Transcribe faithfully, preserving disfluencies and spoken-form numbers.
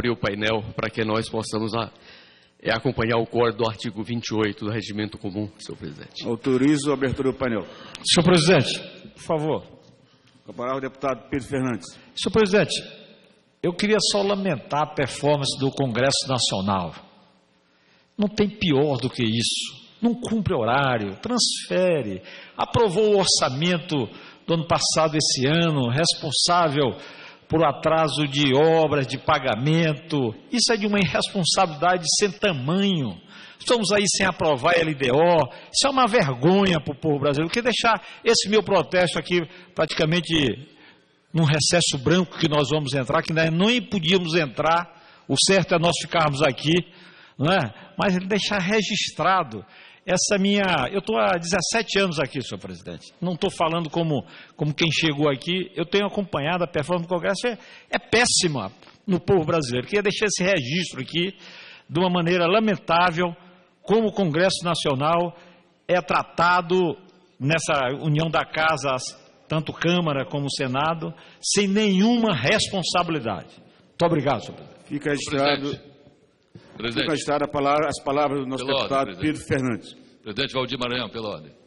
abrir o painel para que nós possamos a, é, acompanhar o código do artigo vinte e oito do Regimento Comum, senhor presidente. Autorizo a abertura do painel. Senhor presidente, por favor. Com a palavra o deputado Pedro Fernandes. Senhor presidente, eu queria só lamentar a performance do Congresso Nacional. Não tem pior do que isso. Não cumpre horário, transfere, aprovou o orçamento do ano passado, esse ano, responsável por atraso de obras, de pagamento. Isso é de uma irresponsabilidade sem tamanho. Estamos aí sem aprovar a L D O. Isso é uma vergonha para o povo brasileiro. Eu queria deixar esse meu protesto aqui praticamente num recesso branco que nós vamos entrar, que nós não podíamos entrar. O certo é nós ficarmos aqui, não é? Mas deixar registrado essa minha... Eu estou há dezessete anos aqui, senhor presidente. Não estou falando como, como quem chegou aqui. Eu tenho acompanhado a performance do Congresso. É, é péssima no povo brasileiro. Queria deixar esse registro aqui de uma maneira lamentável, como o Congresso Nacional é tratado nessa união da Casa, tanto Câmara como Senado, sem nenhuma responsabilidade. Muito obrigado, senhor presidente. Fica registrado... Presidente. Fica registrada a palavra, as palavras do nosso Pela deputado ordem, Pedro Fernandes. Presidente Valdir Maranhão, pela ordem.